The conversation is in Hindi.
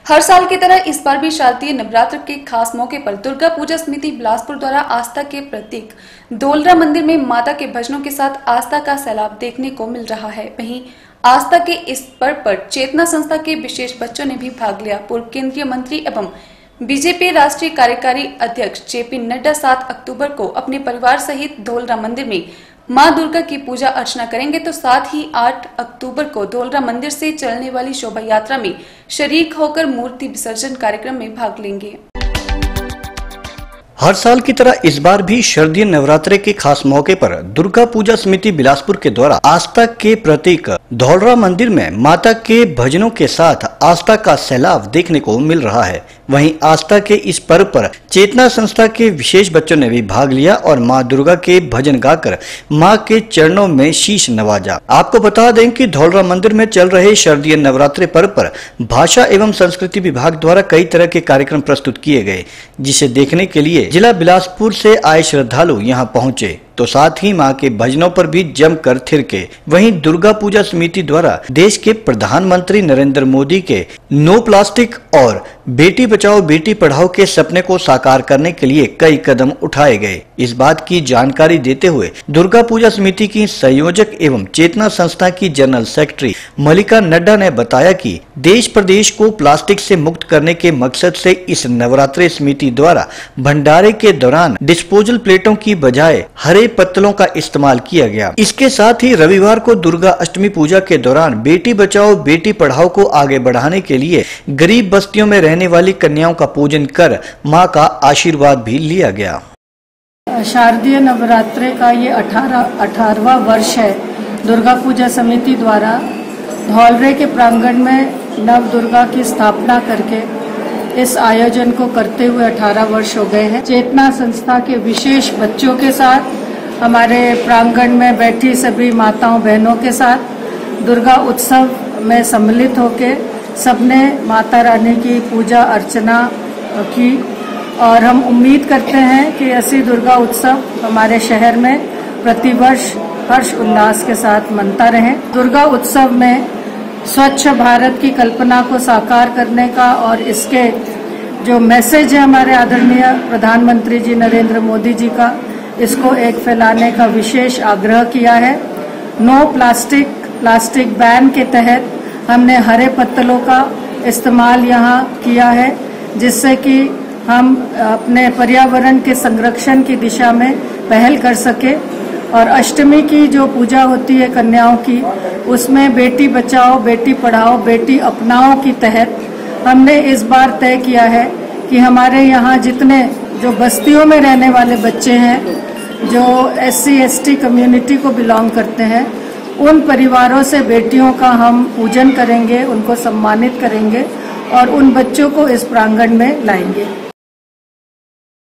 हर साल की तरह इस बार भी शारदीय नवरात्र के खास मौके पर दुर्गा पूजा समिति बिलासपुर द्वारा आस्था के प्रतीक डोलरा मंदिर में माता के भजनों के साथ आस्था का सैलाब देखने को मिल रहा है। वहीं आस्था के इस पर्व पर चेतना संस्था के विशेष बच्चों ने भी भाग लिया। पूर्व केंद्रीय मंत्री एवं बीजेपी राष्ट्रीय कार्यकारी अध्यक्ष जेपी नड्डा 7 अक्टूबर को अपने परिवार सहित डोलरा मंदिर में मां दुर्गा की पूजा अर्चना करेंगे, तो साथ ही 8 अक्टूबर को डोलरा मंदिर से चलने वाली शोभा यात्रा में शरीक होकर मूर्ति विसर्जन कार्यक्रम में भाग लेंगे। हर साल की तरह इस बार भी शारदीय नवरात्रे के खास मौके पर दुर्गा पूजा समिति बिलासपुर के द्वारा आस्था के प्रतीक डोलरा मंदिर में माता के भजनों के साथ आस्था का सैलाब देखने को मिल रहा है। वहीं आस्था के इस पर्व पर चेतना संस्था के विशेष बच्चों ने भी भाग लिया और मां दुर्गा के भजन गाकर मां के चरणों में शीश नवाजा। आपको बता दें कि डोलरा मंदिर में चल रहे शारदीय नवरात्रे पर्व पर भाषा एवं संस्कृति विभाग द्वारा कई तरह के कार्यक्रम प्रस्तुत किए गए, जिसे देखने के लिए जिला बिलासपुर से आए श्रद्धालु यहां पहुंचे, तो साथ ही मां के भजनों पर भी जमकर थिरके। वहीं दुर्गा पूजा समिति द्वारा देश के प्रधानमंत्री नरेंद्र मोदी के नो प्लास्टिक और बेटी बचाओ बेटी पढ़ाओ के सपने को साकार करने के लिए कई कदम उठाए गए। इस बात की जानकारी देते हुए दुर्गा पूजा समिति की संयोजक एवं चेतना संस्था की जनरल सेक्रेटरी मल्लिका नड्डा ने बताया कि देश प्रदेश को प्लास्टिक से मुक्त करने के मकसद से इस नवरात्रि समिति द्वारा भंडारे के दौरान डिस्पोजल प्लेटों की बजाय हरे पत्तलों का इस्तेमाल किया गया। इसके साथ ही रविवार को दुर्गा अष्टमी पूजा के दौरान बेटी बचाओ बेटी पढ़ाओ को आगे बढ़ाने के लिए गरीब बस्तियों में रहने वाली कन्याओं का पूजन कर मां का आशीर्वाद भी लिया गया। शारदीय नवरात्रे का ये 18वां वर्ष है। दुर्गा पूजा समिति द्वारा धौलरे के प्रांगण में नव दुर्गा की स्थापना करके इस आयोजन को करते हुए 18 वर्ष हो गए हैं। चेतना संस्था के विशेष बच्चों के साथ हमारे प्रांगण में बैठी सभी माताओं बहनों के साथ दुर्गा उत्सव में सम्मिलित होकर सबने माता रानी की पूजा अर्चना की और हम उम्मीद करते हैं कि ऐसी दुर्गा उत्सव हमारे शहर में प्रतिवर्ष हर्ष उल्लास के साथ मनता रहे। दुर्गा उत्सव में स्वच्छ भारत की कल्पना को साकार करने का और इसके जो मैसेज है हमारे आदरणीय प्रधानमंत्री जी नरेंद्र मोदी जी का, इसको एक फैलाने का विशेष आग्रह किया है। नो प्लास्टिक बैन के तहत हमने हरे पत्तलों का इस्तेमाल यहाँ किया है, जिससे कि हम अपने पर्यावरण के संरक्षण की दिशा में पहल कर सके। और अष्टमी की जो पूजा होती है कन्याओं की, उसमें बेटी बचाओ बेटी पढ़ाओ बेटी अपनाओ की तहत हमने इस बार तय किया है कि हमारे यहाँ जितने जो बस्तियों में रहने वाले बच्चे हैं, जो SC ST कम्युनिटी को बिलोंग करते हैं, उन परिवारों से बेटियों का हम पूजन करेंगे, उनको सम्मानित करेंगे और उन बच्चों को इस प्रांगण में लाएंगे।